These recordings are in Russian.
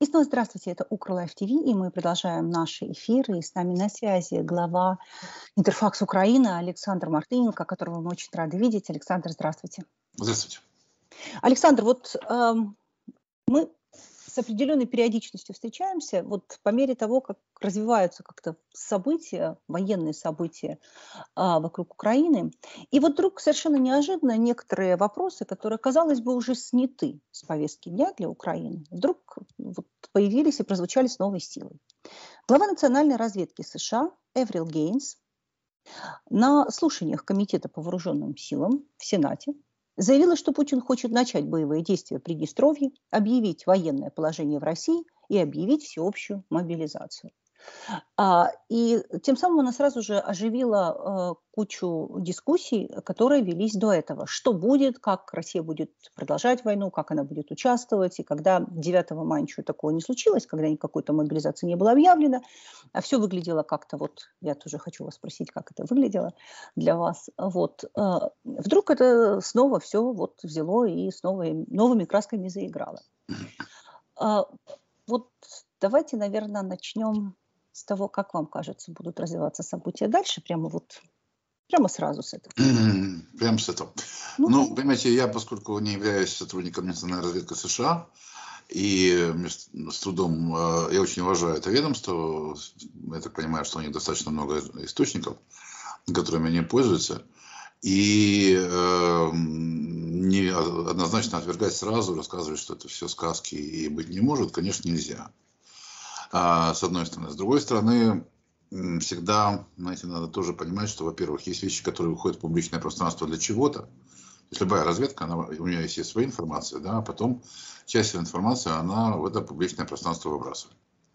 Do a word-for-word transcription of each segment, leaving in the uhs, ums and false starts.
снова здравствуйте, это Укрлайф ТВ, и мы продолжаем наши эфиры. И с нами на связи глава Интерфакс Украина Александр Мартыненко, которого мы очень рады видеть. Александр, здравствуйте. Здравствуйте. Александр, вот э, мы с определенной периодичностью встречаемся, вот по мере того, как развиваются как-то события, военные события а, вокруг Украины. И вот вдруг совершенно неожиданно некоторые вопросы, которые, казалось бы, уже сняты с повестки дня для Украины, вдруг вот появились и прозвучали с новой силой. Глава национальной разведки США Эврил Гейнс на слушаниях Комитета по вооруженным силам в Сенате заявила, что Путин хочет начать боевые действия в Приднестровье, объявить военное положение в России и объявить всеобщую мобилизацию. А, и тем самым она сразу же оживила а, кучу дискуссий, которые велись до этого. Что будет, как Россия будет продолжать войну, как она будет участвовать. И когда девятого мая ничего такого не случилось, когда никакой-то мобилизации не было объявлено, а все выглядело как-то вот, я тоже хочу вас спросить, как это выглядело для вас. Вот, а, вдруг это снова все вот взяло и с новыми, новыми красками заиграло. А, вот давайте, наверное, начнем с того, как вам кажется, будут развиваться события дальше, прямо вот, прямо сразу с этого. Прямо с этого. Ну, ну, понимаете, я, поскольку не являюсь сотрудником национальной разведки США, и с трудом, я очень уважаю это ведомство, я так понимаю, что у них достаточно много источников, которыми они пользуются, и э, не однозначно отвергать сразу, рассказывать, что это все сказки и быть не может, конечно, нельзя. С одной стороны. С другой стороны, всегда, знаете, надо тоже понимать, что, во-первых, есть вещи, которые выходят в публичное пространство для чего-то. То есть любая разведка, она, у нее есть своя информация, да, а потом часть этой информации, она в это публичное пространство выбрасывает.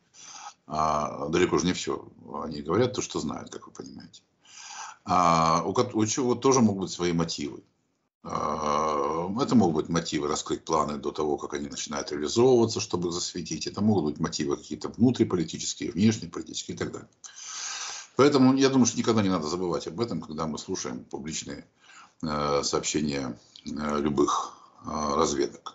А далеко же не все. Они говорят то, что знают, как вы понимаете. А у, у чего тоже могут быть свои мотивы. Это могут быть мотивы раскрыть планы до того, как они начинают реализовываться, чтобы их засветить. Это могут быть мотивы какие-то внутриполитические, внешнеполитические и так далее. Поэтому я думаю, что никогда не надо забывать об этом, когда мы слушаем публичные э, сообщения э, любых э, разведок.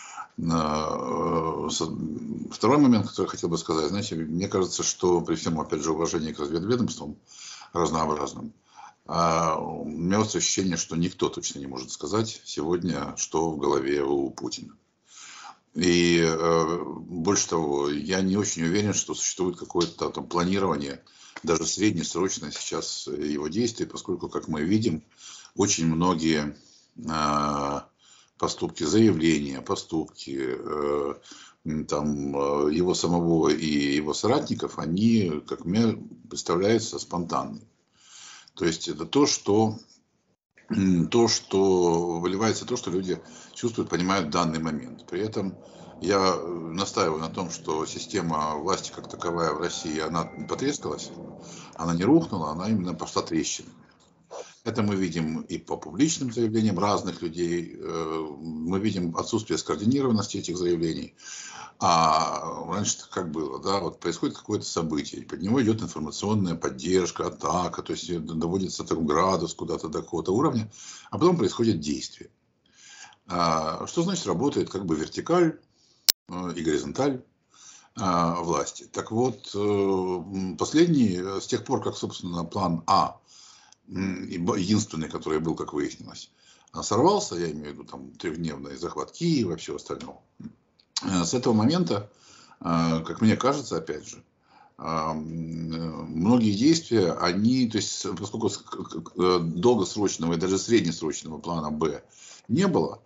Э, второй момент, который я хотел бы сказать, знаете, мне кажется, что при всем, опять же, уважении к разведведомствам разнообразным, А у меня вот ощущение, что никто точно не может сказать сегодня, что в голове у Путина. И э, больше того, я не очень уверен, что существует какое-то там планирование, даже среднесрочное сейчас его действий, поскольку, как мы видим, очень многие э, поступки, заявления, поступки э, там, э, его самого и его соратников, они, как мне представляется, спонтанными. То есть это то, что, то, что выливается, то, что люди чувствуют, понимают в данный момент. При этом я настаиваю на том, что система власти как таковая в России, она потрескалась, она не рухнула, она именно пошла трещинами. Это мы видим и по публичным заявлениям разных людей, мы видим отсутствие скоординированности этих заявлений. А раньше как было, да, вот происходит какое-то событие, под него идет информационная поддержка, атака, то есть доводится там градус куда-то до какого-то уровня, а потом происходит действие. А, что значит работает как бы вертикаль и горизонталь а, власти. Так вот, последний, с тех пор, как, собственно, план А, единственный, который был, как выяснилось, сорвался, я имею в виду там трехдневный захват Киева и все остальное. С этого момента, как мне кажется, опять же, многие действия, они, то есть, поскольку долгосрочного и даже среднесрочного плана Б не было,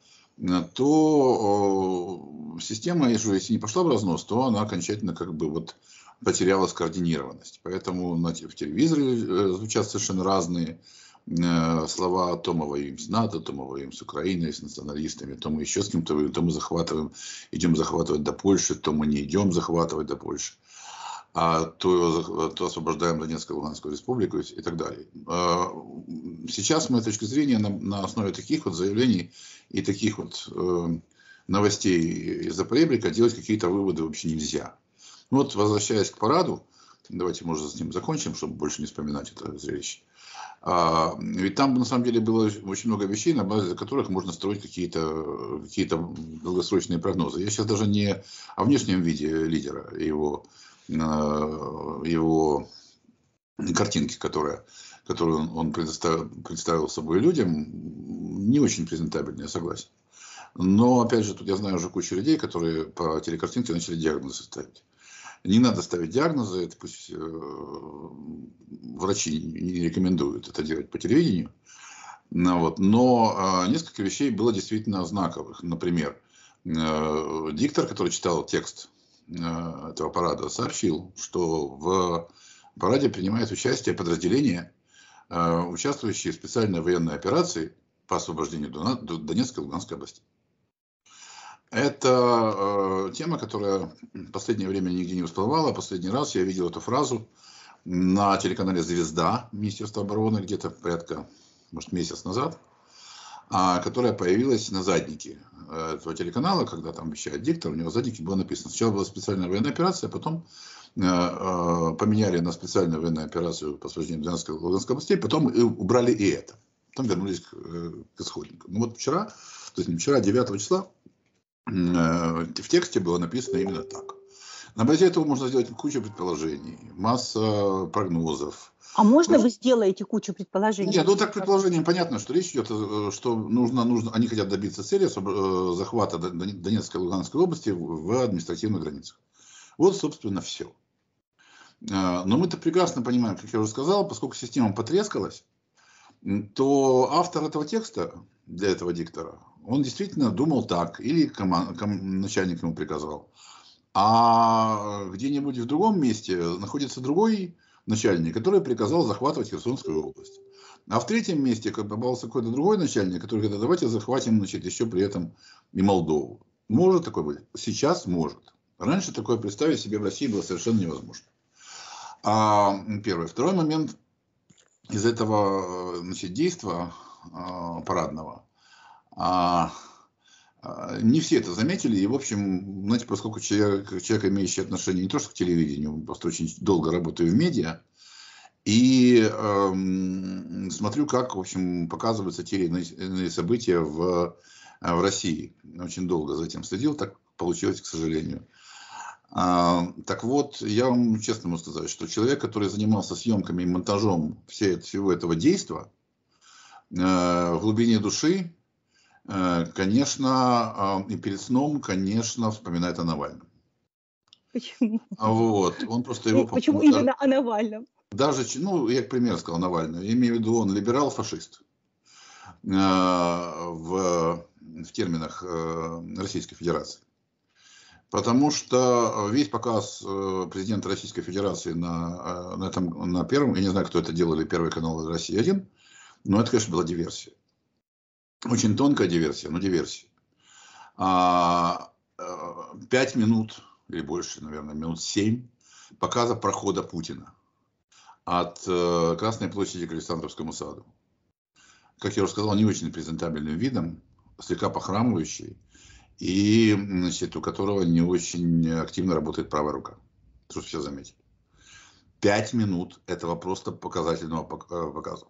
то система, если не пошла в разнос, то она окончательно как бы вот потеряла скоординированность. Поэтому в телевизоре звучат совершенно разные слова: то мы воюем с НАТО, то мы воюем с Украиной, с националистами, то мы еще с кем-то воюем, то мы захватываем, идем захватывать до Польши, то мы не идем захватывать до Польши, а то, то освобождаем Донецкую и Луганскую республику и так далее. Сейчас, с моей точки зрения, на, на основе таких вот заявлений и таких вот э, новостей из-за поребрика делать какие-то выводы вообще нельзя. Вот, возвращаясь к параду, Давайте, может, с ним закончим, чтобы больше не вспоминать это зрелище. А, ведь там, на самом деле, было очень много вещей, на базе которых можно строить какие-то какие-то долгосрочные прогнозы. Я сейчас даже не о внешнем виде лидера, его, его картинки, которые, которые он, он предоставил, представил собой людям, не очень презентабельные, я согласен. Но, опять же, тут я знаю уже кучу людей, которые по телекартинке начали диагнозы ставить. Не надо ставить диагнозы, это пусть э, врачи не рекомендуют это делать по телевидению. Ну, вот. Но э, несколько вещей было действительно знаковых. Например, э, диктор, который читал текст э, этого парада, сообщил, что в параде принимает участие подразделения, э, участвующие в специальной военной операции по освобождению Донецкой и Луганской области. Это э, тема, которая в последнее время нигде не всплывала. Последний раз я видел эту фразу на телеканале «Звезда» Министерства обороны где-то порядка, может, месяц назад, а, которая появилась на заднике этого телеканала, когда там вещает диктор, у него в заднике было написано. Сначала была специальная военная операция, а потом э, э, поменяли на специальную военную операцию по освобождению Донецкой и Луганской областей, потом и убрали и это. Потом вернулись к, к исходникам. Ну вот вчера, то есть не вчера, девятого числа, в тексте было написано именно так. На базе этого можно сделать кучу предположений, масса прогнозов. А можно вы сделаете кучу предположений? Нет, ну так предположением понятно, что речь идет, что нужно, нужно, они хотят добиться цели захвата Донецкой и Луганской области в административных границах. Вот, собственно, все. Но мы-то прекрасно понимаем, как я уже сказал, поскольку система потрескалась, то автор этого текста для этого диктора, он действительно думал так, или команд, ком, начальник ему приказал. А где-нибудь в другом месте находится другой начальник, который приказал захватывать Херсонскую область. А в третьем месте попался какой-то другой начальник, который говорит, давайте захватим, значит, еще при этом и Молдову. Может такое быть? Сейчас может. Раньше такое представить себе в России было совершенно невозможно. А, первый. Второй момент. Из этого, значит, действа а, парадного а, а, не все это заметили. И, в общем, знаете, поскольку человек, человек имеющий отношение не то что к телевидению, просто очень долго работаю в медиа, и э, смотрю, как, в общем, показываются те или иные события в, в России. Очень долго за этим следил, так получилось, к сожалению. А, так вот, я вам честно могу сказать, что человек, который занимался съемками и монтажом все, всего этого действа, э, в глубине души, э, конечно, э, и перед сном, конечно, вспоминает о Навальном. Почему? Вот, он просто его... Почему именно о Навальном? Даже, ну, я, к примеру, сказал Навального, я имею в виду, он либерал-фашист э, в, в терминах э, Российской Федерации. Потому что весь показ президента Российской Федерации на, на, этом, на первом, я не знаю, кто это делал, или Первый канал Россия один, но это, конечно, была диверсия. Очень тонкая диверсия, но диверсия. А, пять минут, или больше, наверное, минут семь показа прохода Путина от Красной площади к Александровскому саду. Как я уже сказал, не очень презентабельным видом, слегка похрамывающий. И, значит, у которого не очень активно работает правая рука. Что все заметили. Пять минут этого просто показательного показа.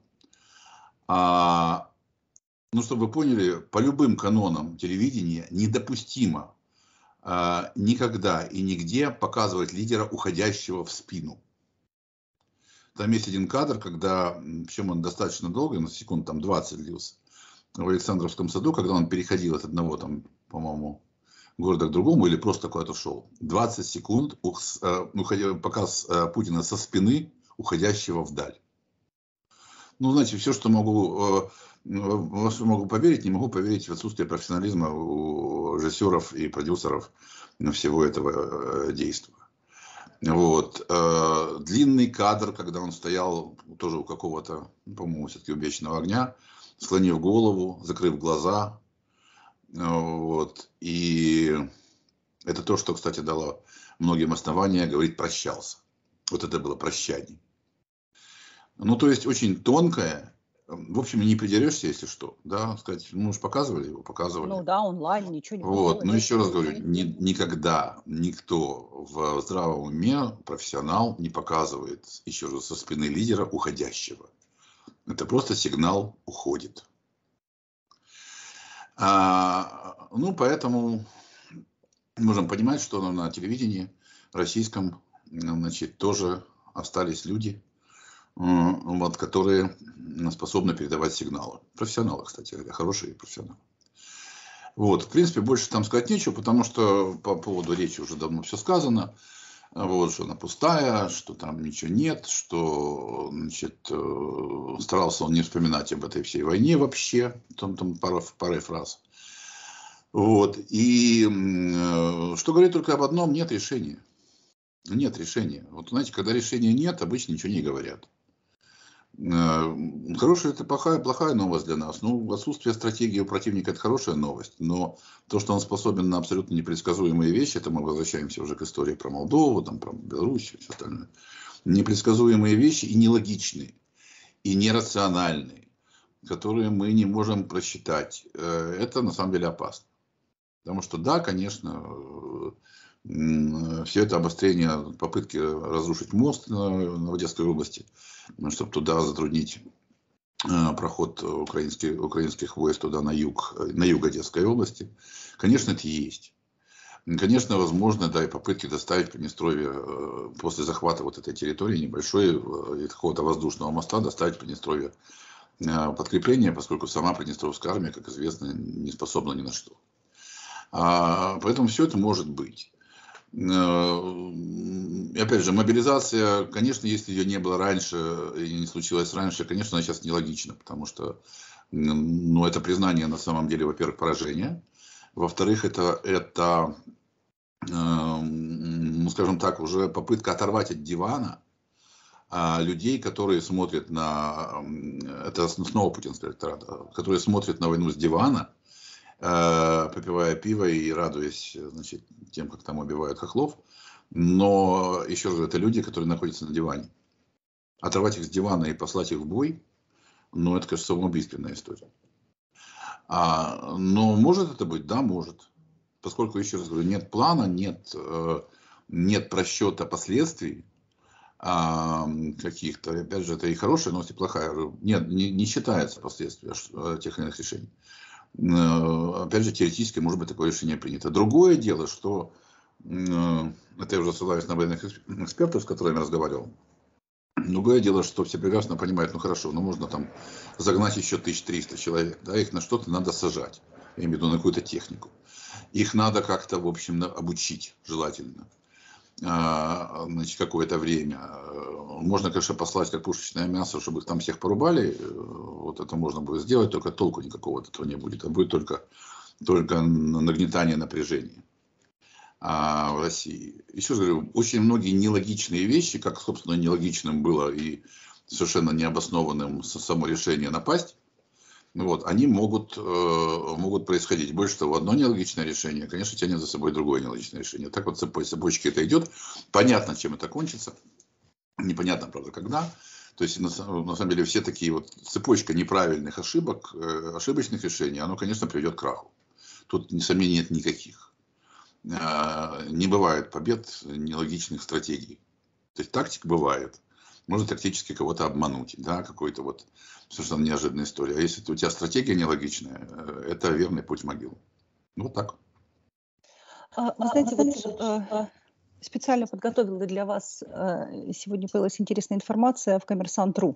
А, ну, чтобы вы поняли, по любым канонам телевидения недопустимо а, никогда и нигде показывать лидера, уходящего в спину. Там есть один кадр, когда, причем он достаточно долго, на секунд там двадцать длился, в Александровском саду, когда он переходил от одного, там, по-моему, города к другому, или просто куда-то шел. двадцать секунд показ Путина со спины, уходящего вдаль. Ну, знаете, все, что могу, во что могу поверить, не могу поверить в отсутствие профессионализма у режиссеров и продюсеров всего этого действия. Вот. Длинный кадр, когда он стоял тоже у какого-то, по-моему, все-таки у Вечного огня, склонив голову, закрыв глаза. Вот. И это то, что, кстати, дало многим основания говорить «прощался». Вот это было прощание. Ну, то есть, очень тонкое, в общем, не придерешься, если что, да, сказать, ну, уж показывали его, показывали. Ну да, онлайн, ничего не Вот, но поделаешь. еще раз говорю, ни, никогда никто в здравом уме, профессионал, не показывает, еще раз, со спины лидера уходящего. Это просто сигнал уходит. А, ну, поэтому можем понимать, что на, на телевидении российском, значит, тоже остались люди, вот, которые способны передавать сигналы. Профессионалы, кстати, хорошие профессионалы. Вот, в принципе, больше там сказать нечего, потому что по поводу речи уже давно все сказано. Вот, что она пустая, что там ничего нет, что, значит, старался он не вспоминать об этой всей войне вообще. Там, там пара, пара фраз. Вот, и что говорит только об одном: нет решения. Нет решения. Вот, знаете, когда решения нет, обычно ничего не говорят. Хорошая это плохая, плохая новость для нас. Ну, отсутствие стратегии у противника — это хорошая новость. Но то, что он способен на абсолютно непредсказуемые вещи, это мы возвращаемся уже к истории про Молдову, там, про Беларусь и все остальное. Непредсказуемые вещи и нелогичные, и нерациональные, которые мы не можем просчитать. Это на самом деле опасно. Потому что да, конечно, все это обострение, попытки разрушить мост в Одесской области, чтобы туда затруднить проход украинских, украинских войск туда на юг, на юг Одесской области, конечно, это есть. Конечно, возможно, да, и попытки доставить Приднестровье после захвата вот этой территории небольшой какого-то воздушного моста, доставить Приднестровье подкрепление, поскольку сама Приднестровская армия, как известно, не способна ни на что. А, поэтому все это может быть. И опять же, мобилизация, конечно, если ее не было раньше и не случилось раньше, конечно, она сейчас нелогична, потому что, ну, это признание на самом деле, во-первых, поражения, во-вторых, это, это ну, скажем так, уже попытка оторвать от дивана людей, которые смотрят на, это снова путинский электорат, которые смотрят на войну с дивана, попивая пиво и радуясь, значит, тем, как там убивают хохлов. Но, еще раз говорю, это люди, которые находятся на диване. Оторвать их с дивана и послать их в бой, ну, это, конечно, самоубийственная история. А, но может это быть? Да, может. Поскольку, еще раз говорю, нет плана, нет, нет просчета последствий а, каких-то. Опять же, это и хорошая новость, и плохая. Нет, не, не считается последствия тех или иных решений. Опять же, теоретически может быть такое решение принято. Другое дело, что, это я уже ссылаюсь на военных экспертов, с которыми я разговаривал. Другое дело, что все прекрасно понимают, ну хорошо, ну можно там загнать еще тысяча триста человек, да, их на что-то надо сажать, я имею в виду на какую-то технику. Их надо как-то, в общем, обучить желательно. Значит, какое-то время. Можно, конечно, послать как пушечное мясо, чтобы их там всех порубали. Вот это можно будет сделать, только толку никакого от этого не будет. А будет только, только нагнетание напряжения а, в России. Еще раз говорю, очень многие нелогичные вещи, как, собственно, нелогичным было и совершенно необоснованным само решение напасть, вот, они могут, э, могут происходить. Больше того, одно нелогичное решение, конечно, тянет за собой другое нелогичное решение. Так вот по цепочке это идет. Понятно, чем это кончится. Непонятно, правда, когда. То есть, на, на самом деле, все такие вот цепочка неправильных ошибок, э, ошибочных решений, оно, конечно, приведет к краху. Тут сомнений нет никаких. Э, не бывает побед нелогичных стратегий. То есть, тактика бывает. Можно тактически кого-то обмануть, да, какой-то вот совершенно неожиданная история. А если у тебя стратегия нелогичная, это верный путь в могилу. Ну, вот так. Вы знаете, вот специально подготовила для вас, сегодня появилась интересная информация в Коммерсант точка ру.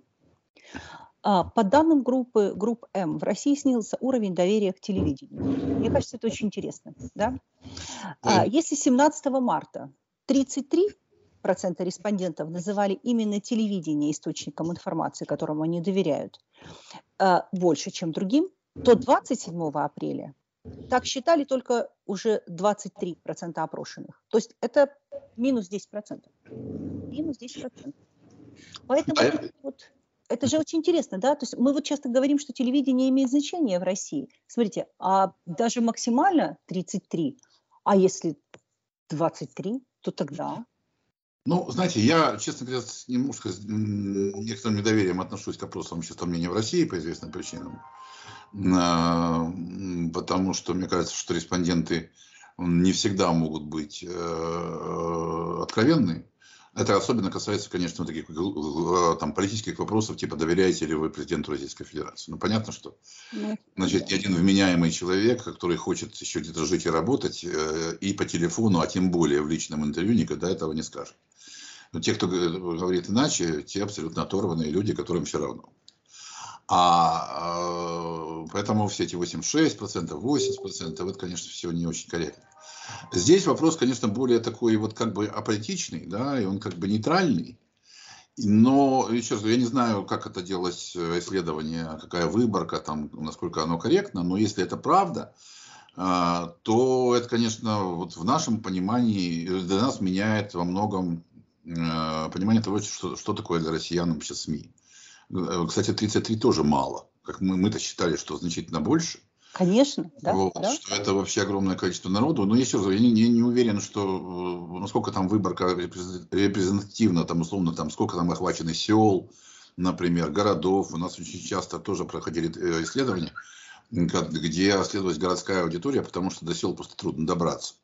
По данным группы, групп М, в России снизился уровень доверия к телевидению. Мне кажется, это очень интересно, да? Если семнадцатого марта тридцать три процента респондентов называли именно телевидение источником информации, которому они доверяют, больше, чем другим, то двадцать седьмого апреля так считали только уже двадцать три процента опрошенных. То есть это минус десять процентов. Минус десять процентов. Поэтому а вот, это же очень интересно, да? То есть мы вот часто говорим, что телевидение имеет значение в России. Смотрите, а даже максимально тридцать три, а если двадцать три, то тогда... Ну, знаете, я, честно говоря, с немножко с некоторым недоверием отношусь к опросам общественного мнения в России по известным причинам. А, Потому что мне кажется, что респонденты не всегда могут быть э, откровенны. Это особенно касается, конечно, таких там, политических вопросов, типа доверяете ли вы президенту Российской Федерации. Ну, понятно, что Ну, значит, ни один вменяемый человек, который хочет еще где-то жить и работать, э, и по телефону, а тем более в личном интервью, никогда этого не скажет. Но те, кто говорит иначе, те абсолютно оторванные люди, которым все равно. А э, поэтому все эти восемьдесят шесть процентов, восемьдесят процентов, это, конечно, все не очень корректно. Здесь вопрос, конечно, более такой вот как бы аполитичный, да, и он как бы нейтральный. Но, еще раз, я не знаю, как это делалось исследование, какая выборка, там, насколько оно корректно, но если это правда, а, то это, конечно, вот в нашем понимании для нас меняет во многом э, понимание того, что, что такое для россиян вообще СМИ. Э, Кстати, тридцать три тоже мало. Как мы, мы-то считали, что значительно больше. конечно, да, Вот, да. что это вообще огромное количество народу. Но еще раз, я не, я не уверен, что э, насколько там выборка репрезент- репрезентативна, там условно, там сколько там охвачено сел, например, городов. У нас очень часто тоже проходили э, исследования, м, как- где исследовалась городская аудитория, потому что до сел просто трудно добраться.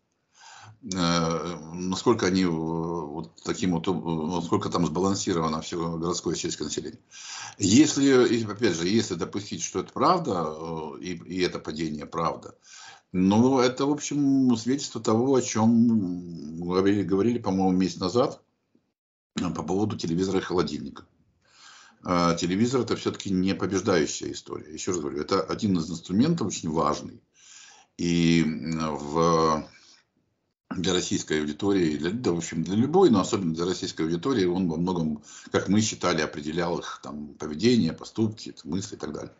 Э, Насколько они э, вот таким вот, э, насколько там сбалансировано все городское и сельское население. Если, и, опять же, если допустить, что это правда, э, и, и это падение правда, ну, это, в общем, свидетельство того, о чем говорили, говорили, по-моему, месяц назад э, по поводу телевизора и холодильника. А телевизор – это все-таки не побеждающая история. Еще раз говорю, это один из инструментов очень важный. И м, в, для российской аудитории, для, да, в общем, для любой, но особенно для российской аудитории, он во многом, как мы считали, определял их там, поведение, поступки, мысли и так далее.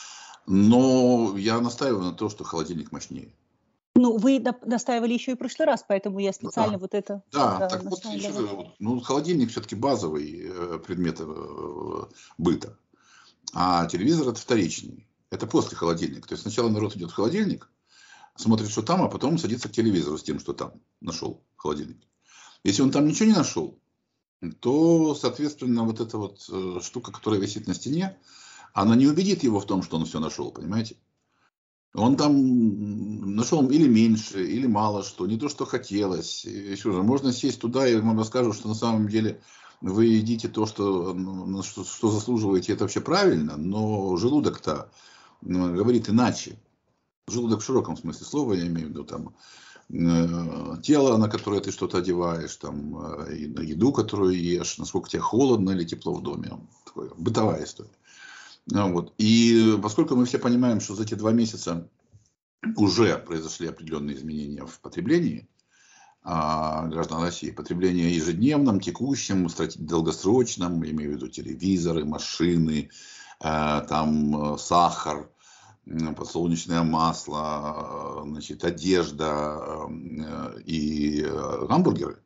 Но я настаиваю на том, что холодильник мощнее. Ну, вы на- настаивали еще и в прошлый раз, поэтому я Ну специально да. вот это Да, да, так вот, еще настаивала. говорю, вот, ну, холодильник все-таки базовый э, предмет э, быта, а телевизор это вторичный. Это после холодильника. То есть сначала народ идет в холодильник, смотрит, что там, а потом садится к телевизору с тем, что там нашел в холодильнике. Если он там ничего не нашел, то, соответственно, вот эта вот э, штука, которая висит на стене, она не убедит его в том, что он все нашел, понимаете? Он там нашел или меньше, или мало что, не то, что хотелось. Еще же, можно сесть туда, и вам расскажут, что на самом деле вы едите то, что, ну, что, что заслуживаете, это вообще правильно, но желудок-то ну, говорит иначе. Желудок в широком смысле слова, я имею в виду там э, тело, на которое ты что-то одеваешь, там, э, еду, которую ешь, насколько тебе холодно или тепло в доме. Такое, бытовая история. Ну, вот. И поскольку мы все понимаем, что за эти два месяца уже произошли определенные изменения в потреблении а, граждан России, потребление ежедневном, текущем, долгосрочном, имею в виду телевизоры, машины, а, там сахар, подсолнечное масло, значит, одежда э, и э, гамбургеры.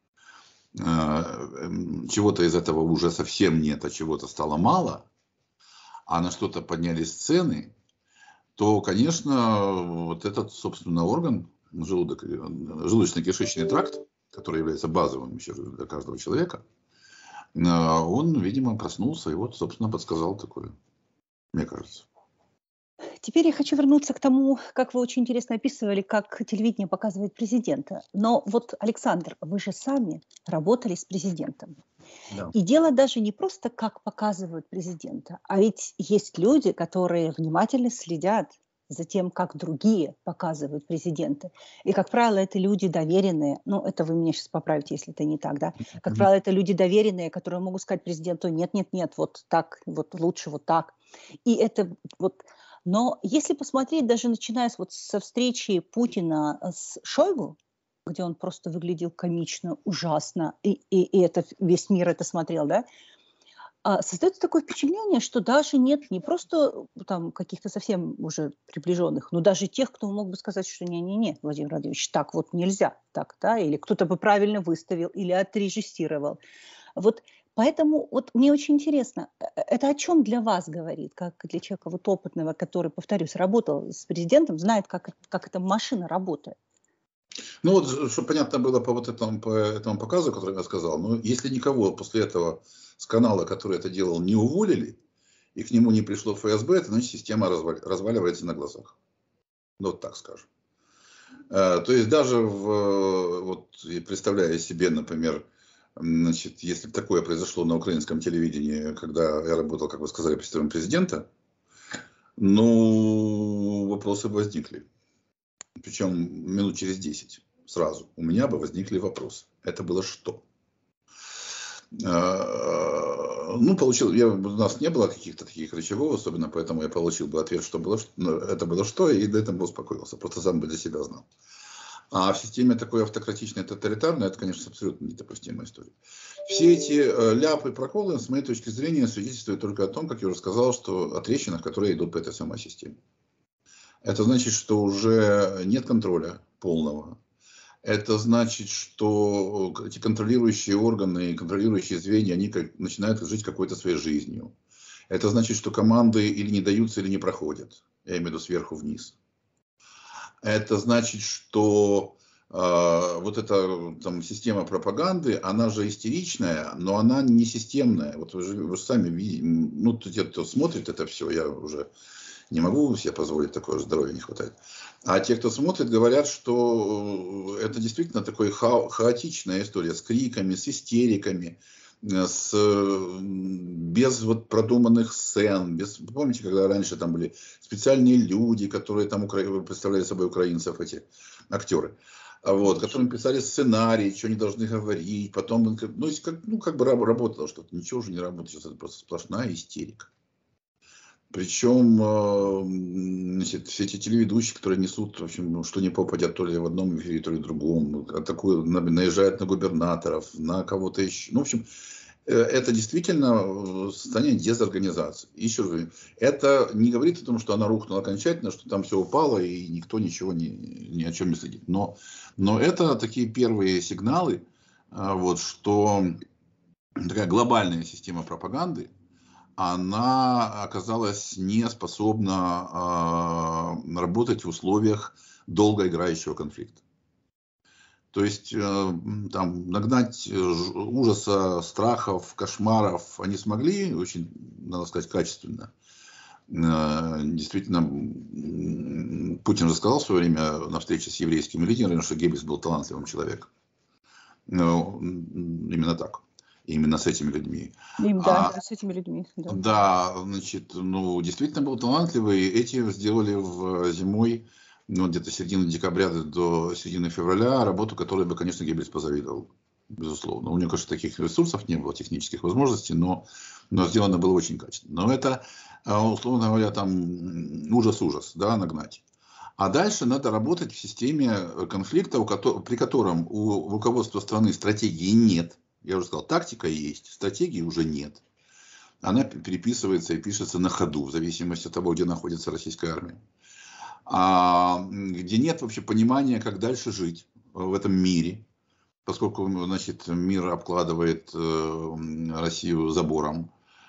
Э, Чего-то из этого уже совсем нет, а чего-то стало мало, а на что-то поднялись цены, то, конечно, вот этот, собственно, орган, желудок, желудочно-кишечный тракт, который является базовым еще для каждого человека, он, видимо, проснулся и вот, собственно, подсказал такое, мне кажется. Теперь я хочу вернуться к тому, как вы очень интересно описывали, как телевидение показывает президента. Но вот, Александр, вы же сами работали с президентом. Да. И дело даже не просто, как показывают президента, а ведь есть люди, которые внимательно следят за тем, как другие показывают президента. И, как правило, это люди доверенные. Ну, это вы меня сейчас поправите, если это не так, да? Как правило, это люди доверенные, которые могут сказать президенту: нет, нет, нет, вот так, вот лучше вот так. И это вот... Но если посмотреть, даже начиная с, вот, со встречи Путина с Шойгу, где он просто выглядел комично, ужасно, и, и, и это, весь мир это смотрел, да, а, создается такое впечатление, что даже нет не просто там каких-то совсем уже приближенных, но даже тех, кто мог бы сказать, что не-не-не, Владимир Владимирович, так вот нельзя, так, да, или кто-то бы правильно выставил или отрежиссировал. Вот поэтому вот мне очень интересно, э, это о чем для вас говорит, как для человека вот опытного, который, повторюсь, работал с президентом, знает, как, как эта машина работает? Ну вот, чтобы понятно было по вот этому, по этому показу, который я сказал, ну, если никого после этого с канала, который это делал, не уволили, и к нему не пришло эф эс бэ, это значит, система развали, разваливается на глазах. Ну, вот так скажем. А, то есть даже в, вот, представляя себе, например, значит, если бы такое произошло на украинском телевидении, когда я работал, как вы сказали, представителем президента, ну, вопросы бы возникли. Причем минут через десять сразу. У меня бы возникли вопросы. Это было что? Ну, получил, я, у нас не было каких-то таких рычагов, особенно поэтому я получил бы ответ, что было, ну, это было что, и до этого бы успокоился. Просто сам бы для себя знал. А в системе такой автократичной, тоталитарной, это, конечно, абсолютно недопустимая история. Все эти ляпы и проколы, с моей точки зрения, свидетельствуют только о том, как я уже сказал, что о трещинах, которые идут по этой самой системе. Это значит, что уже нет контроля полного. Это значит, что эти контролирующие органы и контролирующие звенья, они как, начинают жить какой-то своей жизнью. Это значит, что команды или не даются, или не проходят. Я имею в виду сверху вниз. Это значит, что э, вот эта там, система пропаганды, она же истеричная, но она не системная. Вот вы же, вы же сами видите, ну, те, кто смотрит это все, я уже не могу себе позволить, такое здоровья не хватает. А те, кто смотрит, говорят, что это действительно такая ха хаотичная история с криками, с истериками, с, без вот продуманных сцен. Без, помните, когда раньше там были специальные люди, которые там укра... представляли собой украинцев, эти актеры, вот, которым писали сценарий, что они должны говорить, потом, ну, как, ну, как бы работало что-то, ничего уже не работает, сейчас это просто сплошная истерика. Причем, значит, все эти телеведущие, которые несут, в общем, что не попадят то ли в одном эфире, то ли в другом, атакуют, наезжают на губернаторов, на кого-то еще. Ну, в общем, это действительно состояние дезорганизации. Еще раз говорю, это не говорит о том, что она рухнула окончательно, что там все упало и никто ничего ни, ни о чем не следит. Но, но это такие первые сигналы, вот, что такая глобальная система пропаганды, она оказалась не способна э, работать в условиях долгоиграющего конфликта. То есть э, там, нагнать ужаса, страхов, кошмаров они смогли, очень, надо сказать, качественно. Э, действительно, Путин же сказал в свое время на встрече с еврейскими лидерами, что Геббельс был талантливым человеком. Ну, именно так. Именно с этими людьми. Им, да, а, с этими людьми. Да. да, значит, ну, действительно был талантливый. Эти сделали в зимой, ну, где-то середины декабря до середины февраля работу, которой бы, конечно, Геббельс позавидовал. Безусловно. У него, конечно, таких ресурсов не было, технических возможностей, но, но сделано было очень качественно. Но это, условно говоря, там ужас-ужас, да, нагнать. А дальше надо работать в системе конфликта, у которого, при котором у руководства страны стратегии нет. Я уже сказал, тактика есть, стратегии уже нет. Она переписывается и пишется на ходу, в зависимости от того, где находится российская армия. А, где нет вообще понимания, как дальше жить в этом мире. Поскольку, значит, мир обкладывает э, Россию забором,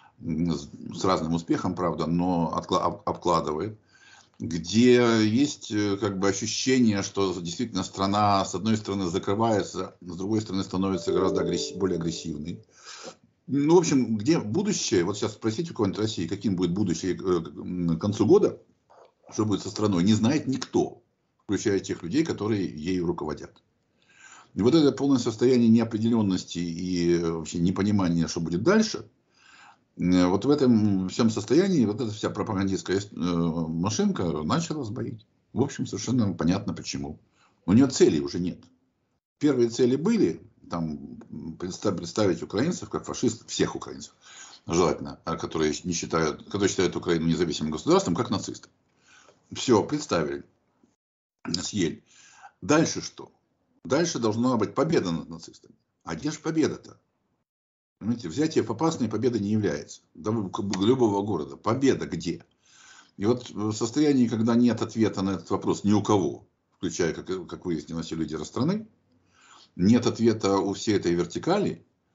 с разным успехом, правда, но обкладывает. Где есть как бы ощущение, что действительно страна с одной стороны закрывается, с другой стороны становится гораздо агрессив, более агрессивной. Ну, в общем, где будущее, вот сейчас спросите у кого-нибудь России, каким будет будущее к концу года, что будет со страной, не знает никто, включая тех людей, которые ею руководят. И вот это полное состояние неопределенности и вообще непонимания, что будет дальше, вот в этом всем состоянии вот эта вся пропагандистская машинка начала сбоить. В общем, совершенно понятно почему. У нее целей уже нет. Первые цели были, там, представить украинцев как фашистов, всех украинцев, желательно, которые не считают, которые считают Украину независимым государством, как нацистов. Все, представили, съели. Дальше что? Дальше должна быть победа над нацистами. А где же победа-то? Понимаете, взятие Попасной победой не является. Любого города. Победа где? И вот в состоянии, когда нет ответа на этот вопрос ни у кого, включая, как, как выяснилось, и лидера страны, нет ответа у всей этой вертикали,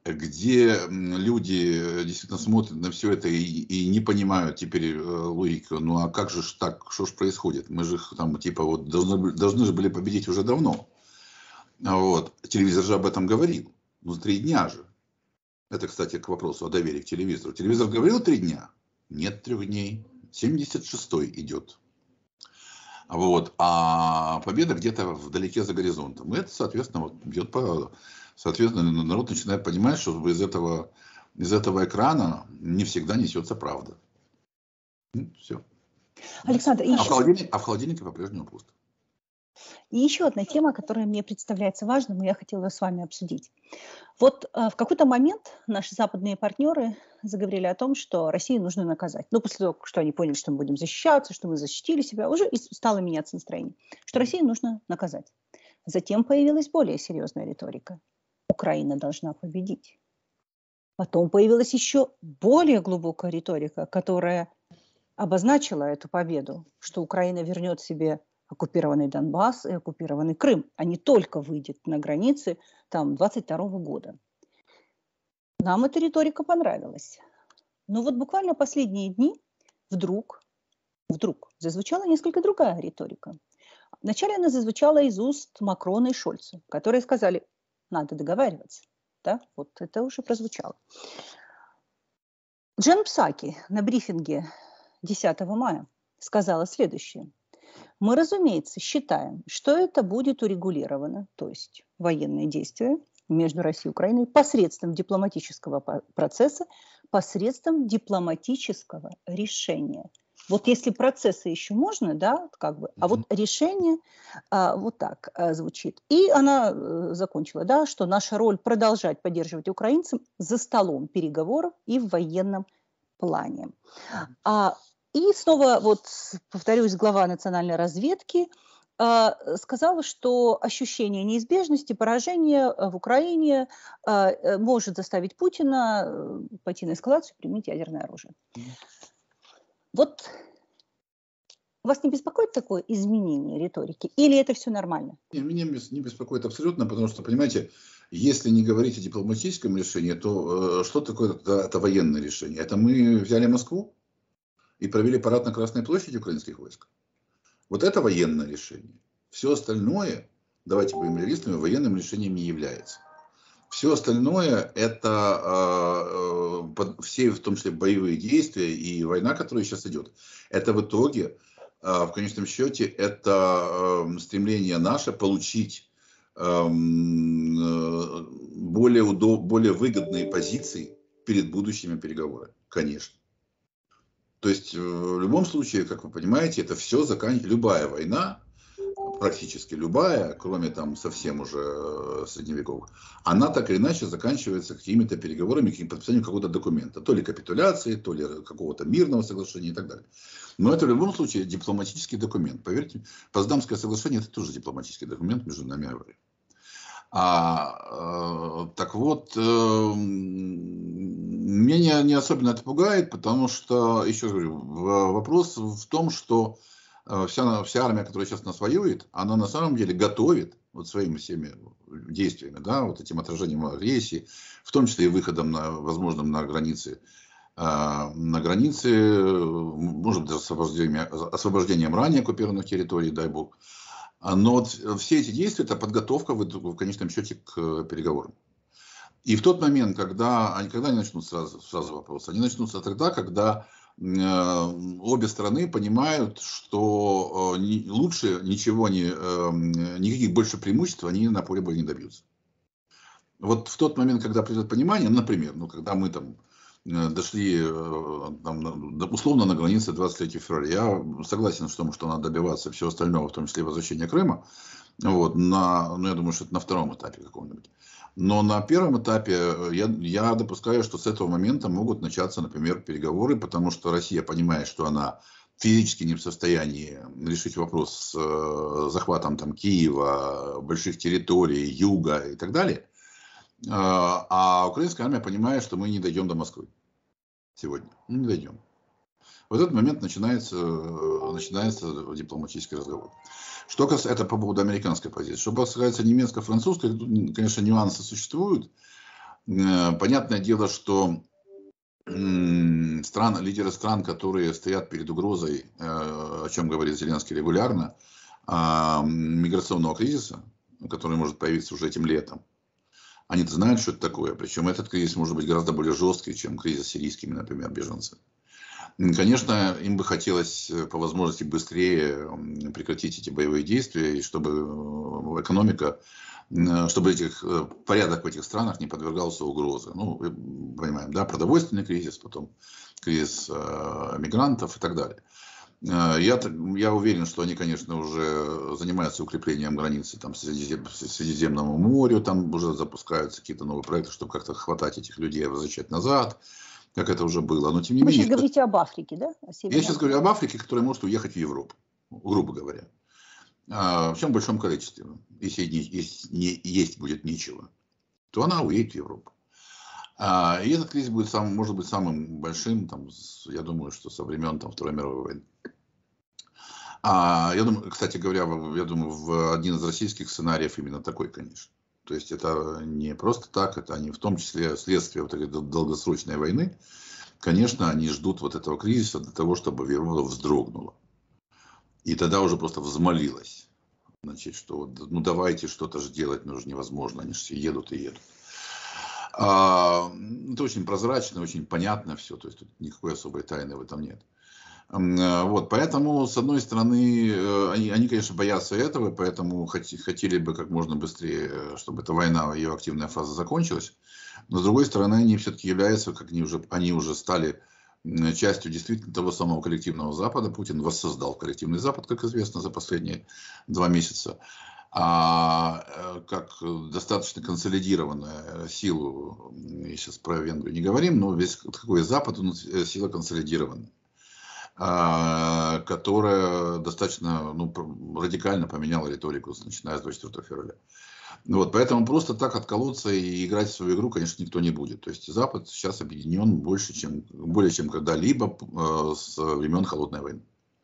где люди действительно смотрят на все это и, и не понимают теперь логику, ну а как же ж так, что ж происходит? Мы же там типа вот должны, должны же были победить уже давно. Вот. Телевизор же об этом говорил. Ну, три дня же. Это, кстати, к вопросу о доверии к телевизору. Телевизор говорил три дня? Нет, трех дней. семьдесят шестой идет. Вот. А победа где-то вдалеке за горизонтом. И это, соответственно, вот бьет по... Соответственно, народ начинает понимать, что из этого, из этого экрана не всегда несется правда. Ну, все. Александр, а, еще... в холодильнике, а в холодильнике по-прежнему пусто. И еще одна тема, которая мне представляется важным, и я хотела с вами обсудить. Вот э, в какой-то момент наши западные партнеры заговорили о том, что Россию нужно наказать. Ну, после того, что они поняли, что мы будем защищаться, что мы защитили себя, уже и стало меняться настроение, что Россию нужно наказать. Затем появилась более серьезная риторика. Украина должна победить. Потом появилась еще более глубокая риторика, которая обозначила эту победу, что Украина вернет себе оккупированный Донбасс и оккупированный Крым, а не только выйдет на границы там двадцать второго года. Нам эта риторика понравилась. Но вот буквально последние дни вдруг, вдруг зазвучала несколько другая риторика. Вначале она зазвучала из уст Макрона и Шольца, которые сказали, надо договариваться. Да? Вот это уже прозвучало. Джен Псаки на брифинге десятого мая сказала следующее. Мы, разумеется, считаем, что это будет урегулировано, то есть военные действия между Россией и Украиной посредством дипломатического процесса, посредством дипломатического решения. Вот если процессы еще можно, да, как бы, а вот решение а, вот так а, звучит. И она а, закончила, да, что наша роль продолжать поддерживать украинцев за столом переговоров и в военном плане. А, и снова, вот, повторюсь, глава национальной разведки а, сказала, что ощущение неизбежности поражения в Украине а, может заставить Путина пойти на эскалацию и применить ядерное оружие. Вот вас не беспокоит такое изменение риторики? Или это все нормально? Меня не беспокоит абсолютно, потому что, понимаете, если не говорить о дипломатическом решении, то э, что такое это, это военное решение? Это мы взяли Москву и провели парад на Красной площади украинских войск. Вот это военное решение. Все остальное, давайте будем реалистами, военным решением не является. Все остальное это э, э, все, в том числе боевые действия и война, которая сейчас идет, это в итоге, э, в конечном счете, это э, стремление наше получить э, более, удоб, более выгодные позиции перед будущими переговорами, конечно. То есть в любом случае, как вы понимаете, это все заканчивается, любая война, практически любая, кроме там совсем уже средневековых, она так или иначе заканчивается какими-то переговорами, каким подписанием какого-то документа. То ли капитуляции, то ли какого-то мирного соглашения и так далее. Но это в любом случае дипломатический документ. Поверьте, Потсдамское соглашение это тоже дипломатический документ между нами и Авраамом. А, э, так вот, э, меня не, не особенно это пугает, потому что, еще раз говорю, вопрос в том, что Вся, вся армия, которая сейчас нас воюет, она на самом деле готовит вот своими всеми действиями, да, вот этим отражением агрессии, в том числе и выходом на, возможным на границы, э, на границы, может быть, освобождением, освобождением ранее оккупированных территорий, дай бог. Но вот все эти действия, это подготовка в, в конечном счете к переговорам. И в тот момент, когда они, когда они начнут сразу, сразу вопрос, они начнутся тогда, когда обе стороны понимают, что лучше ничего не, никаких больше преимуществ они на поле боя не добьются. Вот в тот момент, когда придет понимание, например, ну, когда мы там дошли там, условно на границе двадцать третьего февраля, я согласен с том, что надо добиваться всего остального, в том числе и возвращения Крыма, вот, на, ну, я думаю, что это на втором этапе каком-нибудь. Но на первом этапе я, я допускаю, что с этого момента могут начаться, например, переговоры, потому что Россия понимает, что она физически не в состоянии решить вопрос с э, захватом там, Киева, больших территорий, юга и так далее. Э, а украинская армия понимает, что мы не дойдем до Москвы сегодня. Ну, не дойдем. В этот момент начинается, начинается дипломатический разговор. Что касается, это по поводу американской позиции. Что касается немецко-французской, тут, конечно, нюансы существуют. Понятное дело, что стран, лидеры стран, которые стоят перед угрозой, о чем говорит Зеленский регулярно, миграционного кризиса, который может появиться уже этим летом, они знают, что это такое. Причем этот кризис может быть гораздо более жесткий, чем кризис с сирийскими, например, беженцами. Конечно, им бы хотелось по возможности быстрее прекратить эти боевые действия, и чтобы экономика, чтобы этих, порядок в этих странах не подвергался угрозе. Ну, понимаем, да, продовольственный кризис, потом кризис э, мигрантов и так далее. Я, я уверен, что они, конечно, уже занимаются укреплением границы там, Средизем, Средиземному морю, там уже запускаются какие-то новые проекты, чтобы как-то хватать этих людей и возвращать назад, как это уже было. Но тем не Вы менее... сейчас говорите об Африке, да? О я сейчас говорю об Африке, которая может уехать в Европу, грубо говоря. А, в чем большом количестве. Если не, если не есть будет нечего, то она уедет в Европу. А, и этот кризис будет сам, может быть самым большим, там, с, я думаю, что со времен там, Второй мировой войны. А, я думаю, кстати говоря, я думаю, в один из российских сценариев именно такой, конечно. То есть это не просто так, это они в том числе следствие вот этой долгосрочной войны. Конечно, они ждут вот этого кризиса для того, чтобы Европа вздрогнула. И тогда уже просто взмолилась. Значит, что ну давайте что-то же делать, но уже невозможно, они же все едут и едут. А, это очень прозрачно, очень понятно все, то есть тут никакой особой тайны в этом нет. Вот, поэтому, с одной стороны, они, они, конечно, боятся этого, поэтому хотели бы как можно быстрее, чтобы эта война, ее активная фаза закончилась. Но, с другой стороны, они все-таки являются, как они уже, они уже стали частью действительно того самого коллективного Запада. Путин воссоздал коллективный Запад, как известно, за последние два месяца. А как достаточно консолидированная сила, сейчас про Венгрию не говорим, но весь такой Запад, он сила консолидированная, которая достаточно ну, радикально поменяла риторику, начиная с двадцать четвёртого февраля. Вот, поэтому просто так отколоться и играть в свою игру, конечно, никто не будет. То есть Запад сейчас объединен больше, чем, более чем когда-либо э, с времен Холодной войны.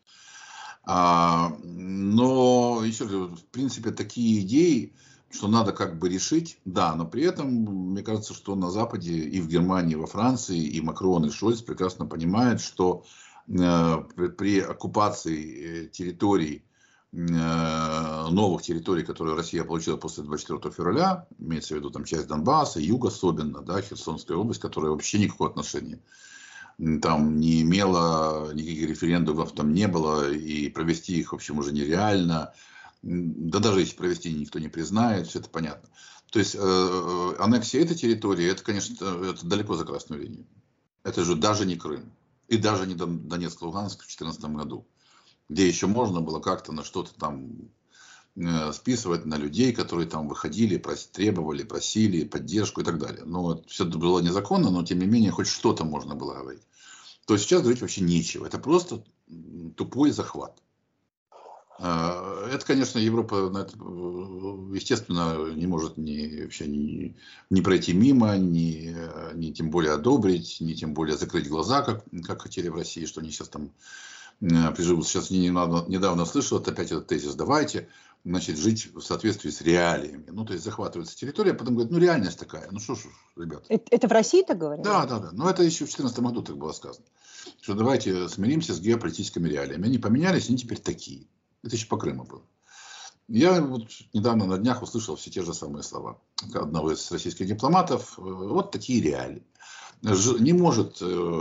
А, но, еще раз, в принципе, такие идеи, что надо как бы решить, да, но при этом, мне кажется, что на Западе и в Германии, и во Франции, и Макрон, и Шольц прекрасно понимают, что э, при, при оккупации территорий, новых территорий, которые Россия получила после двадцать четвёртого февраля, имеется в виду там часть Донбасса, юг особенно, да, Херсонская область, которая вообще никакого отношения там не имела, никаких референдумов там не было, и провести их, в общем, уже нереально. Да даже если провести, никто не признает, все это понятно. То есть э, аннексия этой территории, это, конечно, это далеко за красную линию. Это же даже не Крым. И даже не Донецк, Луганск в две тысячи четырнадцатом году, где еще можно было как-то на что-то там э, списывать на людей, которые там выходили, прос, требовали, просили поддержку и так далее. Но все это было незаконно, но тем не менее хоть что-то можно было говорить. То есть сейчас говорить вообще нечего. Это просто тупой захват. Это, конечно, Европа, естественно, не может ни, вообще не, не пройти мимо, ни, ни тем более одобрить, ни тем более закрыть глаза, как, как хотели в России, что они сейчас там приживутся. Сейчас недавно, недавно слышал опять этот тезис: давайте, значит, жить в соответствии с реалиями. Ну, то есть захватывается территория, а потом говорят, ну, реальность такая. Ну, что ж, ребята. Это, это в России так говорят? Да, да, да. Но это еще в две тысячи четырнадцатом году так было сказано. Что давайте смиримся с геополитическими реалиями. Они поменялись, они теперь такие. Это еще по Крыму было. Я вот недавно на днях услышал все те же самые слова одного из российских дипломатов. Вот такие реалии. Не может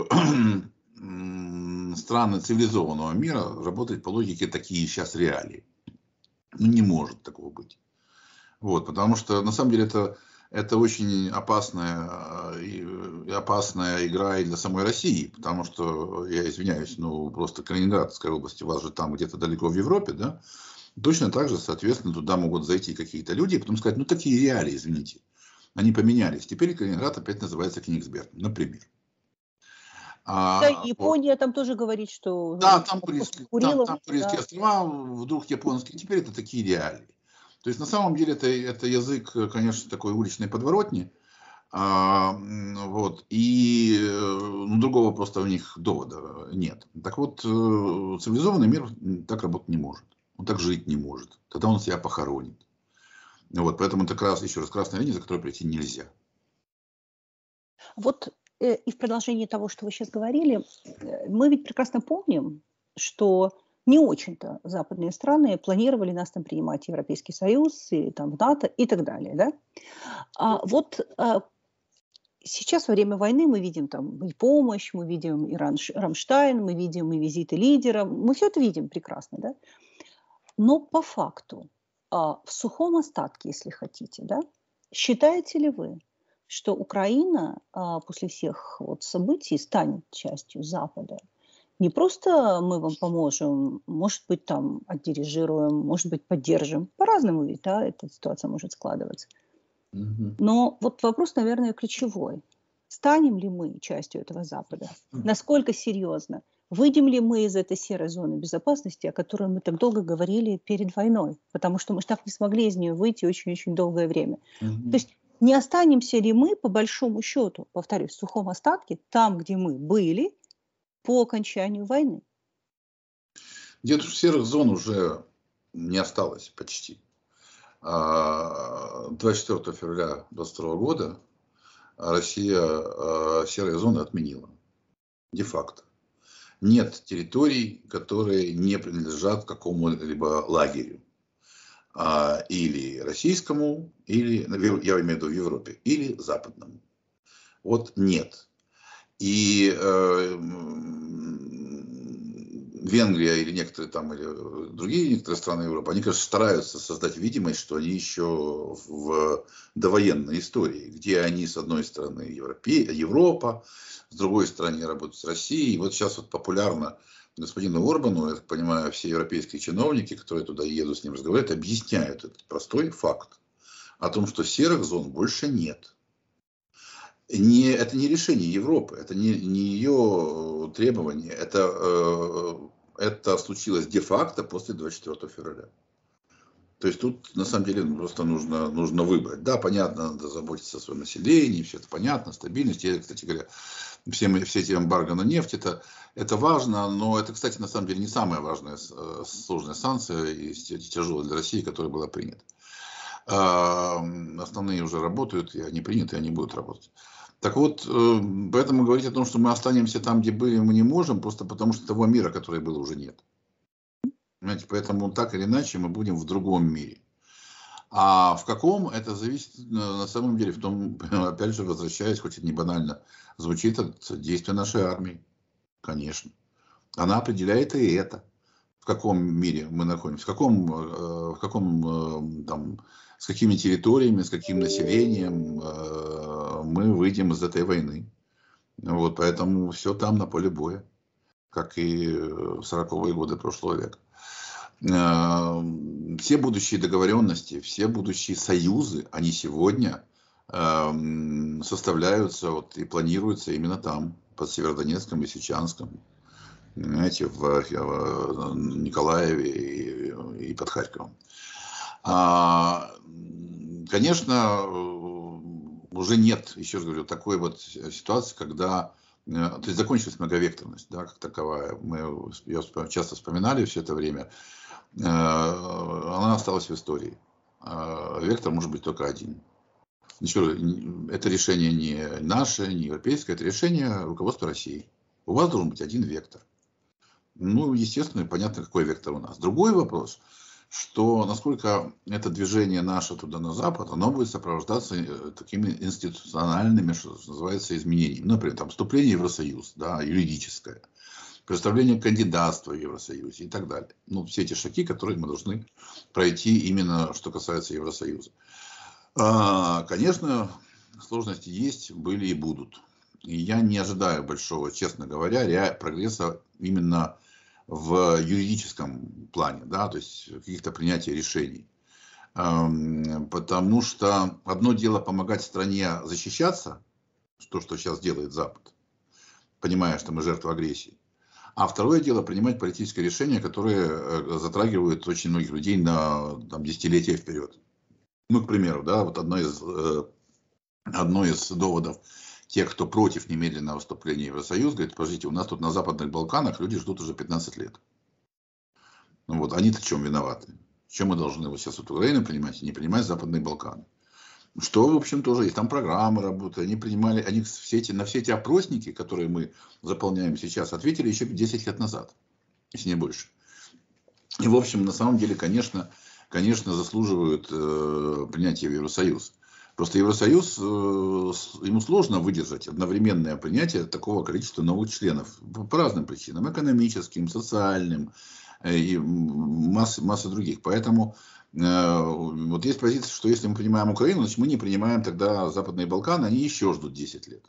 страны цивилизованного мира работать по логике такие сейчас реалии. Ну, не может такого быть. Вот, потому что на самом деле это, это очень опасная, опасная игра и для самой России. Потому что, я извиняюсь, ну просто Калининградская область, у вас же там где-то далеко в Европе, да? Точно так же, соответственно, туда могут зайти какие-то люди и потом сказать, ну такие реалии, извините. Они поменялись. Теперь Калининград опять называется Кенигсберг, например. Да, а, Япония вот. Там тоже говорит, что... Да, там Курильские, там, там Курильские да. острова, вдруг японские. Теперь это такие реалии. То есть, на самом деле, это, это язык, конечно, такой уличной подворотни. А, вот, и ну, другого просто у них довода нет. Так вот, цивилизованный мир так работать не может. Он так жить не может. Тогда он себя похоронит. Вот, поэтому это, еще раз, красная линия, за которой прийти нельзя. Вот э, и в продолжении того, что вы сейчас говорили, э, мы ведь прекрасно помним, что не очень-то западные страны планировали нас там принимать в Европейский Союз, и там в НАТО и так далее, да? А вот а, сейчас во время войны мы видим там и помощь, мы видим и Ранш- Рамштайн, мы видим и визиты лидеров, мы все это видим прекрасно, да? Но по факту, а, в сухом остатке, если хотите, да, считаете ли вы, что Украина а, после всех вот событий станет частью Запада? Не просто мы вам поможем, может быть, там отдирижируем, может быть, поддержим. По-разному ведь, да, эта ситуация может складываться. Мгм. Но вот вопрос, наверное, ключевой. Станем ли мы частью этого Запада? Насколько серьезно? Выйдем ли мы из этой серой зоны безопасности, о которой мы так долго говорили перед войной? Потому что мы же так не смогли из нее выйти очень-очень долгое время. То Мгм. есть не останемся ли мы, по большому счету, повторюсь, в сухом остатке, там, где мы были по окончанию войны? Где-то серых зон уже не осталось почти. А, двадцать четвёртого февраля двадцать второго года Россия а, серые зоны отменила. Де-факто. Нет территорий, которые не принадлежат какому-либо лагерю. А, или российскому, или, я имею в виду в Европе, или западному. Вот нет. И э, Венгрия или некоторые там, или другие некоторые страны Европы, они, конечно, стараются создать видимость, что они еще в довоенной истории, где они, с одной стороны, Европе, Европа, с другой стороны, работают с Россией. И вот сейчас вот популярно господину Орбану, я так понимаю, все европейские чиновники, которые туда едут с ним разговаривать, объясняют этот простой факт о том, что серых зон больше нет. Не, это не решение Европы, это не, не ее требование, это, э, это случилось де-факто после двадцать четвёртого февраля. То есть тут на самом деле просто нужно, нужно выбрать. Да, понятно, надо заботиться о своем населении, все это понятно, стабильность. И, кстати говоря, все, мы, все эти эмбарго на нефть, это, это важно, но это, кстати, на самом деле не самая важная э, сложная санкция и тяжелая для России, которая была принята. А, основные уже работают, и они приняты, и они будут работать. Так вот, э, поэтому говорить о том, что мы останемся там, где были, мы не можем, просто потому что того мира, который был, уже нет. Понимаете, поэтому так или иначе мы будем в другом мире. А в каком, это зависит на самом деле, в том, опять же, возвращаясь, хоть это не банально звучит, от действия нашей армии, конечно. Она определяет и это. В каком мире мы находимся, в каком, в каком там, с какими территориями, с каким населением мы выйдем из этой войны. Вот, поэтому все там на поле боя, как и в сороковые годы прошлого века. Все будущие договоренности, все будущие союзы, они сегодня составляются вот, и планируются именно там, под Северодонецком и Лисичанском. Понимаете, в, в Николаеве и, и под Харьковом. А, конечно, уже нет, еще раз говорю, такой вот ситуации, когда, то есть закончилась многовекторность, да, как таковая. Мы ее часто вспоминали все это время. Она осталась в истории. Вектор может быть только один. Еще раз, это решение не наше, не европейское, это решение руководства России. У вас должен быть один вектор. Ну, естественно, понятно, какой вектор у нас. Другой вопрос, что насколько это движение наше туда на Запад, оно будет сопровождаться такими институциональными, что называется, изменениями. Например, там, вступление в Евросоюз, да, юридическое, представление кандидатства в Евросоюзе и так далее. Ну, все эти шаги, которые мы должны пройти именно, что касается Евросоюза. А, конечно, сложности есть, были и будут. И я не ожидаю большого, честно говоря, прогресса именно в юридическом плане, да, то есть каких-то принятий решений. Потому что одно дело помогать стране защищаться, то, что сейчас делает Запад, понимая, что мы жертва агрессии. А второе дело принимать политическое решение, которое затрагивает очень многих людей на там, десятилетия вперед. Ну, к примеру, да, вот одно из, одно из доводов тех, кто против немедленного вступления в Евросоюз, говорит, подождите, у нас тут на Западных Балканах люди ждут уже пятнадцать лет. Ну вот, они-то в чем виноваты? Чем мы должны вот сейчас вот Украину принимать и не принимать Западные Балканы? Что, в общем, тоже есть. Там программы работают. Они принимали, они все эти, на все эти опросники, которые мы заполняем сейчас, ответили еще десять лет назад, если не больше. И, в общем, на самом деле, конечно, конечно заслуживают э, принятия в Евросоюз. Просто Евросоюз, э, ему сложно выдержать одновременное принятие такого количества новых членов. По разным причинам. Экономическим, социальным э, и масса, масса других. Поэтому э, вот есть позиция, что если мы принимаем Украину, значит мы не принимаем тогда Западные Балканы, они еще ждут десять лет.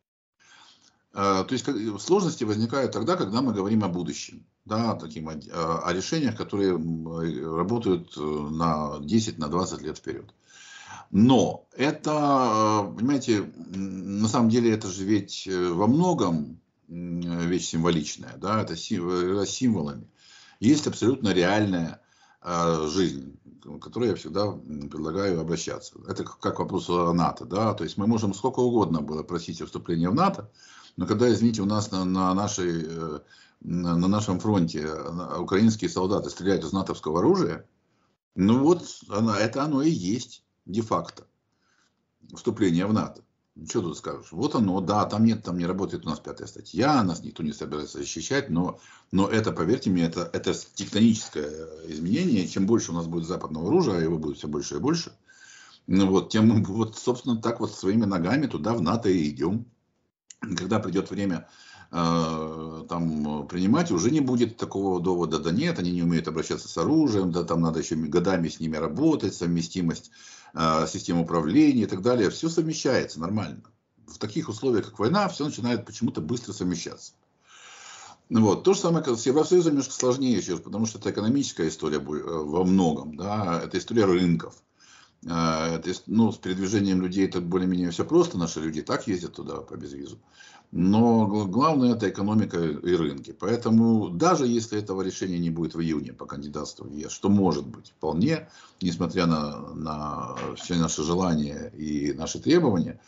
Э, то есть сложности возникают тогда, когда мы говорим о будущем. Да, таким, о, о решениях, которые работают на десять-двадцать лет вперед. Но это, понимаете, на самом деле это же ведь во многом вещь символичная, да, это символами. Есть абсолютно реальная жизнь, к которой я всегда предлагаю обращаться. Это как вопрос о НАТО, да, то есть мы можем сколько угодно было просить о вступлении в НАТО, но когда, извините, у нас на, на, нашей, на, на нашем фронте украинские солдаты стреляют из натовского оружия, ну вот это оно и есть. Де-факто вступление в НАТО. Что тут скажешь? Вот оно, да, там нет, там не работает у нас пятая статья, нас никто не собирается защищать, но, но это, поверьте мне, это, это тектоническое изменение. Чем больше у нас будет западного оружия, а его будет все больше и больше, ну вот, тем, вот, собственно, так вот своими ногами туда в НАТО и идем. Когда придет время э, там принимать, уже не будет такого довода, да нет, они не умеют обращаться с оружием, да там надо еще годами с ними работать, совместимость э, систем управления и так далее. Все совмещается нормально. В таких условиях, как война, все начинает почему-то быстро совмещаться. Вот. То же самое с Евросоюзом немножко сложнее еще, потому что это экономическая история во многом, да, это история рынков. Это, ну, с передвижением людей это более-менее все просто, наши люди так ездят туда по безвизу. Но главное это экономика и рынки. Поэтому даже если этого решения не будет в июне по кандидатству в ЕС, что может быть вполне, несмотря на, на все наши желания и наши требования,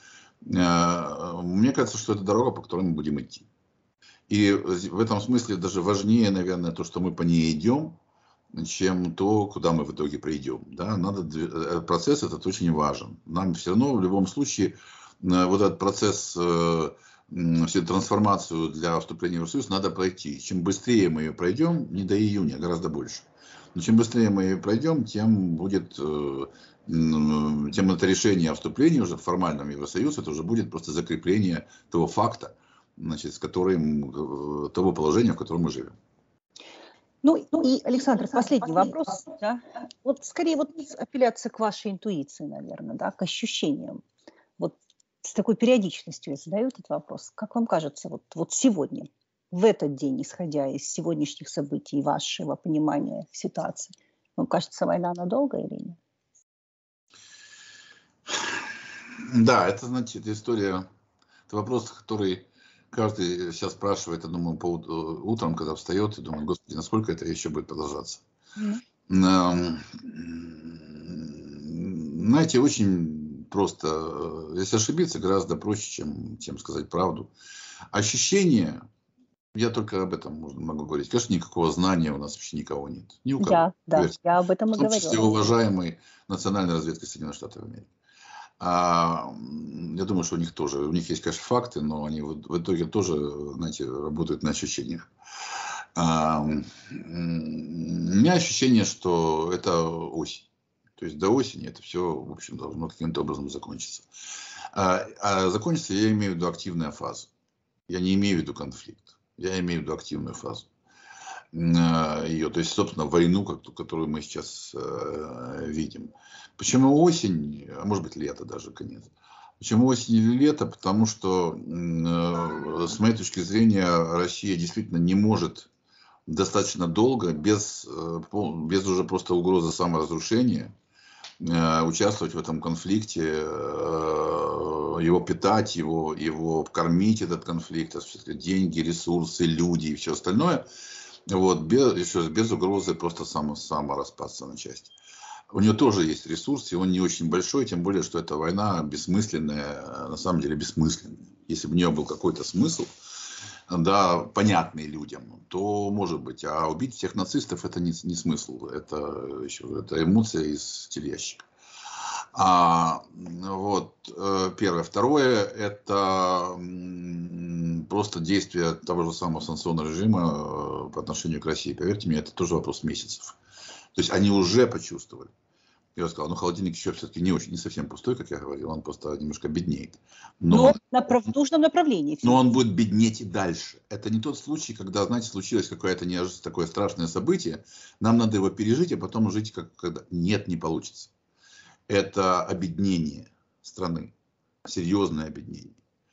мне кажется, что это дорога, по которой мы будем идти. И в этом смысле даже важнее, наверное, то, что мы по ней идем, чем то, куда мы в итоге придем. Да? Надо, процесс этот очень важен. Нам все равно в любом случае вот этот процесс, всю трансформацию для вступления в Евросоюз надо пройти. Чем быстрее мы ее пройдем, не до июня, а гораздо больше. Но чем быстрее мы ее пройдем, тем будет, тем это решение о вступлении уже в формальном Евросоюз, это уже будет просто закрепление того факта, значит, с которым, того положения, в котором мы живем. Ну и, Александр, последний вопрос. Да? Вот скорее вот апелляция к вашей интуиции, наверное, да, к ощущениям. Вот с такой периодичностью я задаю этот вопрос. Как вам кажется, вот, вот сегодня, в этот день, исходя из сегодняшних событий, вашего понимания ситуации, вам кажется, война надолго или нет? Да, это, значит, история, это вопрос, который... Каждый сейчас спрашивает, я думаю, по утром, когда встает, и думает, господи, насколько это еще будет продолжаться. Mm. Знаете, очень просто. Если ошибиться, гораздо проще, чем, чем сказать правду. Ощущение, я только об этом могу говорить. Конечно, никакого знания у нас вообще никого нет. Ни у кого. Да, да, я об этом и говорю. В том числе уважаемой национальной разведкой Соединенных Штатов Америки. А, я думаю, что у них тоже, у них есть, конечно, факты, но они в, в итоге тоже, знаете, работают на ощущениях. А, у меня ощущение, что это осень. То есть до осени это все, в общем, должно каким-то образом закончиться. А, а закончится, я имею в виду активная фаза. Я не имею в виду конфликт. Я имею в виду активную фазу ее, то есть, собственно, войну, которую мы сейчас э, видим. Почему осень, а может быть лето даже, конец. Почему осень или лето? Потому что, э, с моей точки зрения, Россия действительно не может достаточно долго, без, э, без уже просто угрозы саморазрушения, э, участвовать в этом конфликте, э, его питать, его, его кормить, этот конфликт, деньги, ресурсы, люди и все остальное. Вот, без, еще раз, без угрозы просто само, само распасться на части. У него тоже есть ресурс, и он не очень большой, тем более, что эта война бессмысленная, на самом деле бессмысленная. Если бы у нее был какой-то смысл, да, понятный людям, то может быть. А убить всех нацистов это не, не смысл, это, еще, это эмоция из телеящика. А, вот, первое. Второе, это просто действие того же самого санкционного режима по отношению к России. Поверьте мне, это тоже вопрос месяцев. То есть они уже почувствовали. Я сказал, ну холодильник еще все-таки не очень, не совсем пустой, как я говорил, он просто немножко беднеет. Но, Но направ... в нужном направлении. Но он будет беднеть и дальше. Это не тот случай, когда, знаете, случилось какое-то неожиданное такое страшное событие, нам надо его пережить, а потом жить как когда. Нет, не получится. Это обеднение страны, серьезное обеднение.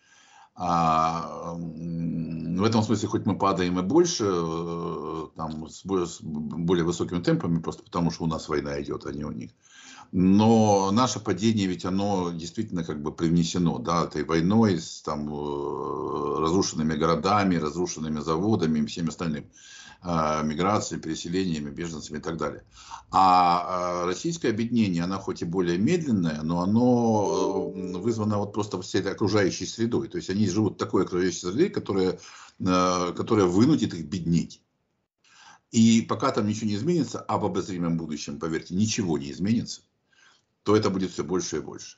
А в этом смысле, хоть мы падаем и больше, там, с более высокими темпами, просто потому что у нас война идет, а не у них. Но наше падение, ведь оно действительно как бы привнесено, да, этой войной, с там, разрушенными городами, разрушенными заводами и всем остальным. Миграцией, переселениями, беженцами и так далее. А российское объединение, оно хоть и более медленное, но оно вызвано вот просто всей этой окружающей средой. То есть они живут в такой окружающей среде, которая, которая вынудит их беднеть. И пока там ничего не изменится, а в обозримом будущем, поверьте, ничего не изменится, то это будет все больше и больше.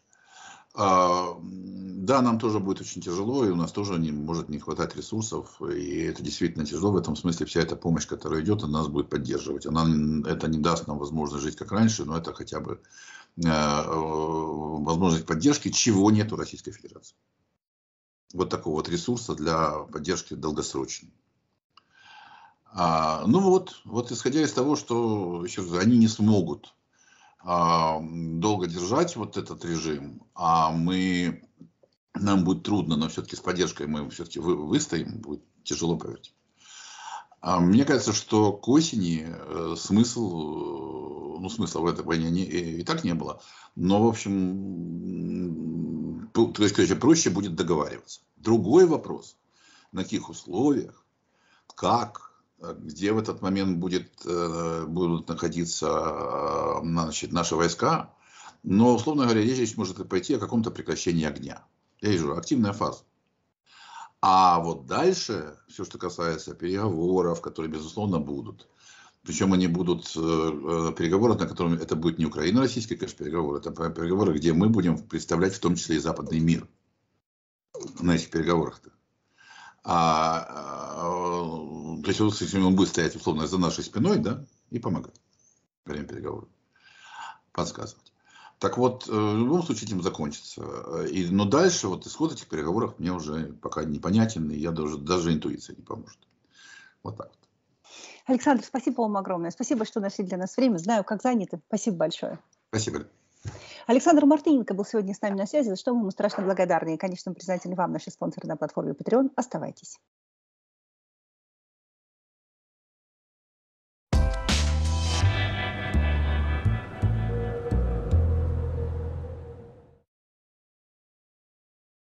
Да, нам тоже будет очень тяжело, и у нас тоже не, может не хватать ресурсов, и это действительно тяжело. В этом смысле вся эта помощь, которая идет, она нас будет поддерживать. Она, это не даст нам возможность жить как раньше, но это хотя бы э, возможность поддержки, чего нет у Российской Федерации. Вот такого вот ресурса для поддержки долгосрочной. А, ну вот, вот исходя из того, что еще раз, они не смогут долго держать вот этот режим, а мы, нам будет трудно, но все-таки с поддержкой мы все-таки вы, выстоим, будет тяжело, поверьте. А мне кажется, что к осени смысл, ну смысла в этой войне не, и, и так не было, но в общем, то есть, короче, проще будет договариваться. Другой вопрос, на каких условиях, как, где в этот момент будет, будут находиться значит, наши войска. Но, условно говоря, речь может пойти о каком-то прекращении огня. Я вижу, активная фаза. А вот дальше, все, что касается переговоров, которые, безусловно, будут. Причем они будут переговоры, на которых это будет не украино-российские, конечно, переговоры. Это переговоры, где мы будем представлять в том числе и западный мир на этих переговорах-то. А, то есть, если он будет стоять, условно, за нашей спиной, да, и помогать во время переговоров, подсказывать. Так вот, в любом случае этим закончится. И, но дальше вот исход этих переговоров мне уже пока непонятен, и я даже, даже интуиция не поможет. Вот так вот. Александр, спасибо вам огромное. Спасибо, что нашли для нас время. Знаю, как заняты. Спасибо большое. Спасибо. Александр Мартыненко был сегодня с нами на связи, за что мы ему страшно благодарны. И, конечно, признательны вам, наши спонсоры на платформе Patreon. Оставайтесь.